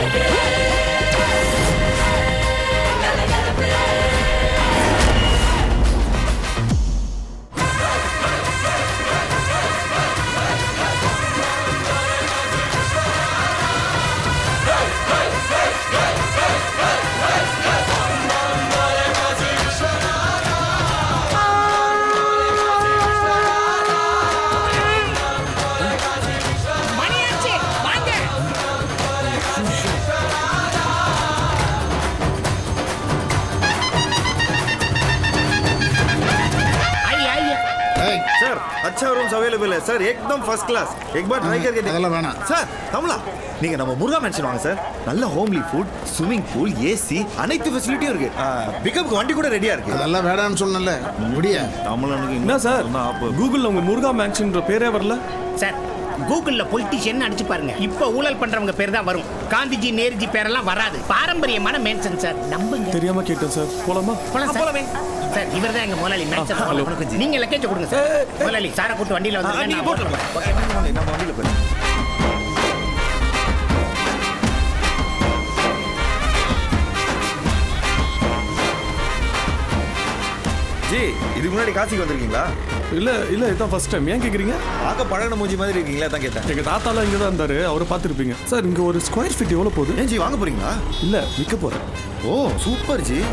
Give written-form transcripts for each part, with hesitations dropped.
अच्छा rooms available है sir एकदम फर्स्ट क्लास एक बार ट्राई करके देखना सर कमला நீங்க நம்ம முருகா மென்ஷன் வாங்க சார் நல்ல homely food swimming pool AC அனைத்து ஃபெசிலிட்டியும் இருக்கு பிக்கப்க்கு வண்டி கூட ரெடியா இருக்கு அதெல்லாம் வேடான்னு சொன்னல முடிய தமிழனுக்கு என்ன சார் கூகுள்ல உங்க முருகா மென்ஷன்ற பேரே வரல சார் கூகுள்ல பொலிட்டிஷியன் அடிச்சு பாருங்க இப்ப ஊழல் பண்றவங்க பேர் தான் வரும் காந்திஜி நேருஜி பேரெல்லாம் வராது பாரம்பரியமான மென்ஷன் சார் நம்புங்க தெரியாம கேட்டேன் சார் போலாமா போலாமே சார் இவர்தான் எங்க முதலாளி மென்ஷன் நீங்க லக்கேஜ் கொடுங்க சார் முதலாளி சாரை கூட்டு வண்டியில வந்து நீங்க போட்டுறோம் நம்ம வண்டியில போய் ஜி இதுக்கு முன்னாடி காசிக்கு வந்திருக்கீங்களா இல்ல இதான் ஃபர்ஸ்ட் டைம் ஏன் கேக்குறீங்க பார்க்க பழன மூஞ்சி மாதிரி இருக்கீங்களா தான் கேட்டேன் எங்க தாத்தாலாம் இங்க தான் இருந்தாரு அவரை பார்த்துருப்பீங்க சார் இங்க ஒரு ஸ்கொயர் ஃபீட் எவ்வளவு போகுது ஏன் ஜி வாங்க போறீங்களா இல்ல விற்க போறேன் ஓ சூப்பர் ஜி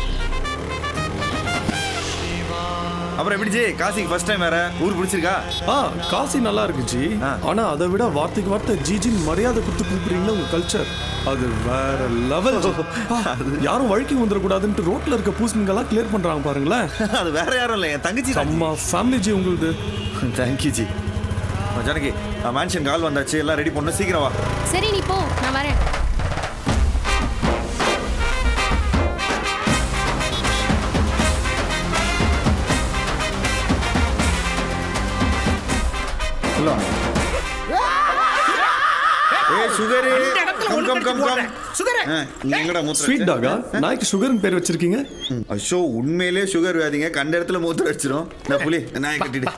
அப்புறம் எப்படி ஜி காசிக்கு ஃபர்ஸ்ட் டைம் வேற ஊர் பிடிச்சிருக்கா காசி நல்லா இருக்கு ஜி ஆனா அதை விட வார்த்தைக்கு வார்த்தை ஜிஜின் மரியாதை கொடுத்து கூப்பிடுறீங்களா உங்க கல்ச்சர் அது வேற லெவல் யாரும் வழுக்கி வந்துடக்கூடாதுன்ட்டு ரோட்ல இருக்க பூசணிங்கெல்லாம் கிளியர் பண்றாங்க பாருங்களேன் அது வேற யாரும் இல்லை என் தங்கச்சி அம்மா ஃபேமிலி ஜி உங்களுக்கு thank you ji Janaki mansion call வந்தாச்சு எல்லாம் ரெடி பண்ணு சீக்கிரம் வா சரி நீ போ நான் வரேன் பேர் வச்சிருக்கீங்க உண்மையிலே சுகர் வியாதிங்க கண்ட இடத்துல மூத்திர வச்சிரும் புலி நாய் கட்டிடு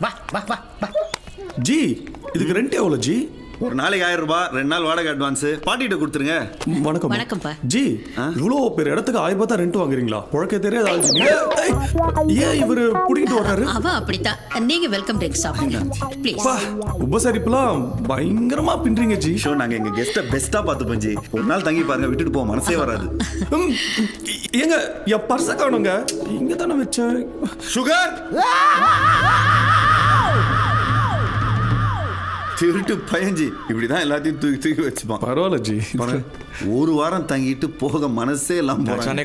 ஜி இதுக்கு ரெண்ட் எவ்வளவு ஜி ஒரு நாளைக்கு 1000 ரூபாய் 2 நாள் வாடகை அட்வான்ஸ் பாட்டிட்ட கொடுத்துருங்க வணக்கம் வணக்கம்ப்பா ஜி இவ்வளோ பேர் இடத்துக்கு 1000 ரூபாய் தான் ரெண்ட் வாங்குறீங்களா பொழக்க தெரியாது ஏன் இவரு புடிக்கிட்டு வர்றாரு அவ அப்படித்தான் நீங்க வெல்கம் ட்ரிங்க் சாப்பிடுங்க ப்ளீஸ் உபசரிப்புலாம் பயங்கரமா பின்றீங்க ஜி ஷோ நாங்க எங்க கெஸ்ட பெஸ்டா பார்த்துப்போம் ஜி ஒரு நாள் தங்கி பாருங்க விட்டுட்டு போக மனசே வராது ஏங்க என் பர்ஸ காணுங்க இங்க தானே வச்சேன் சுகர் திருட்டு பயஞ்சி இப்படிதான் எல்லாத்தையும் தூக்கி வச்சுப்பான் பரவாயில்ல ஜி ஒரு வாரம் தங்கிட்டு போக மனசே எல்லாம்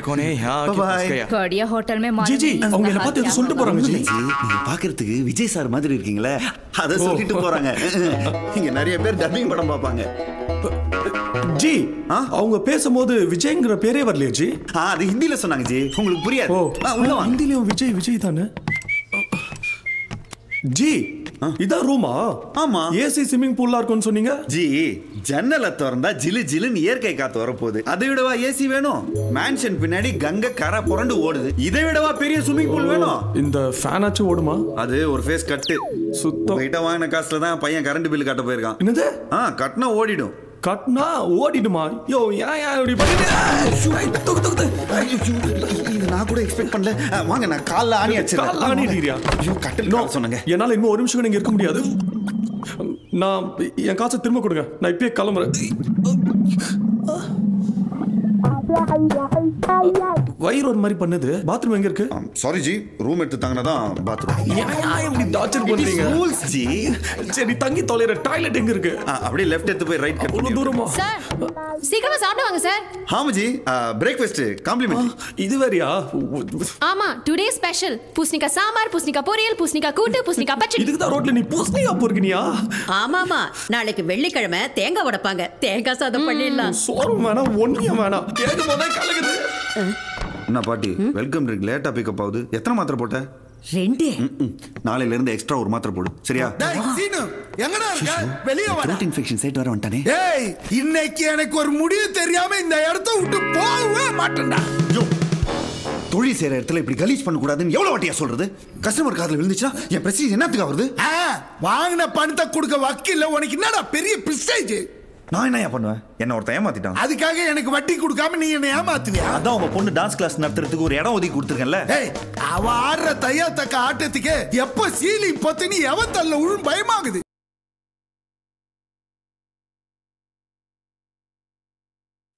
சொல்லிட்டு போறாங்க ஜி நீங்க பாக்குறதுக்கு விஜய் சார் மாதிரி இருக்கீங்களே அத சொல்லிட்டு போறாங்க இங்க நிறைய பேர் டப்பிங் படம் பாப்பாங்க ஜி அவங்க பேசும்போது விஜய்ங்கிற பேரே வரலையா ஜி அது ஹிந்தில சொன்னாங்க ஜி உங்களுக்கு புரியாது உள்ள ஹிந்திலயும் விஜய் தானே ஜி இதான் ரூமா ஆமா ஏசி ஸ்விமிங் பூல்லா இருக்கும்னு சொன்னீங்க ஜி ஜன்னலை திறந்தா ஜிலு ஜிலுன்னு இயற்கை காத்து வரப்போகுது அதை விடவா ஏசி வேணும் மேன்ஷன் பின்னாடி கங்கை கரை புரண்டு ஓடுது இதை விடவா பெரிய ஸ்விமிங் பூல் வேணும் இந்த ஃபேன் ஆச்சு ஓடுமா அது ஒரு ஃபேஸ் கட்டு சுத்தம் வெயிட்டா வாங்கின காசுல தான் பையன் கரண்ட் பில் கட்ட போயிருக்கான் என்னது கட்டினா ஓடிடும் கட்னா ஓடிடுமா யோ ஏன் இப்படி பண்ணிட்டு இது நான் கூட எக்ஸ்பெக்ட் பண்ணல வாங்க நான் கால்ல ஆணி அடிச்சேன் கால்ல ஆணி அடிறியா ஐயோ கட்டல சொன்னாங்க என்னால இன்னும் ஒரு நிமிஷம் நீங்க இருக்க முடியாது நான் என் காசை திரும்ப கொடுங்க நான் இப்பயே கிளம்புறேன் வயிறு ஒரு மாதிரி பண்ணுது பாத்ரூம் எங்க இருக்கு சாரி ஜி ரூம் எடுத்து தங்கனதான் பாத்ரூம் இப்படி டார்ச்சர் பண்றீங்க ரூல்ஸ் ஜி சரி தங்கி தொலைற டாய்லெட் எங்க இருக்கு அப்படியே லெஃப்ட் எடுத்து போய் ரைட் கட் பண்ணி தூரமா சார் சீக்கிரமா சாப்பிடுவாங்க சார் ஆமா ஜி பிரேக்ஃபாஸ்ட் காம்ப்ளிமெண்ட் இது வேறயா ஆமா டுடே ஸ்பெஷல் பூசணிக்கா சாம்பார் பூசணிக்கா பொரியல் பூசணிக்கா கூட்டு பூசணிக்கா பச்சடி இதுக்கு தான் ரோட்ல நீ பூசணிக்கா பொறுக்கினியா ஆமாமா நாளைக்கு வெள்ளிக்கிழமை தேங்காய் வடப்பாங்க தேங்காய் சாதம் பண்ணிடலாம் சோறு வேணா ஒன்னியம் வேணாம் கேட்கும் போதே கலகுது என்ன பாட்டி வெல்கம் ட்ரிங்க் லேட்டா பிக்கப் ஆகுது எத்தனை மாத்திரை போட்ட 2 நாளையில இருந்து எக்ஸ்ட்ரா ஒரு மாத்திரை போடு சரியா சீனு எங்கடா இருக்க வெளிய வா த்ரோட் இன்ஃபெக்ஷன் சைட் வர வந்துட்டானே ஏய் இன்னைக்கு எனக்கு ஒரு முடிவு தெரியாம இந்த இடத்தை விட்டு போவே மாட்டேன்டா தொழில் செய்யற இடத்துல இப்படி கலீஜ் பண்ண கூடாதுன்னு எவ்வளவு வாட்டியா சொல்றது கஸ்டமர் காதுல விழுந்துச்சுனா என் பிரஸ்டீஜ் என்னத்துக்கு ஆகுது வாங்கின பணத்தை கொடுக்க வக்கீல்ல உனக்கு என்னடா பெரிய பிரஸ்டீஜ் நான் என்ன பண்ணுவேன்? என்ன ஒருத்தன் ஏமாத்திட்டான். அதுக்காக எனக்கு வட்டி கொடுக்காம நீ என்ன ஏமாத்துவியா? அதான் உங்க பொண்ணு டான்ஸ் கிளாஸ் நடத்துறதுக்கு ஒரு இடம் ஒதுக்கி கொடுத்துருக்கேன்ல. அவ ஆடுற தையா தக்க ஆட்டத்துக்கு எப்ப சீலி பத்தினி எவன் தள்ள உழும் பயமாகுது.